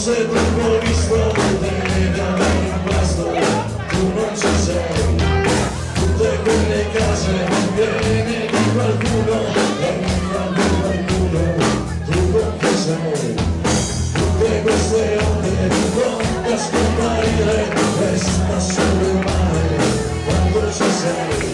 forse troppo visto, devi avere un pasto, tu non ci sei. Tutte quelle case piene di qualcuno, e di qualcuno, tu con che sei. Tutte queste onde pronte a scomparire, resta solo il mare quando ci sei.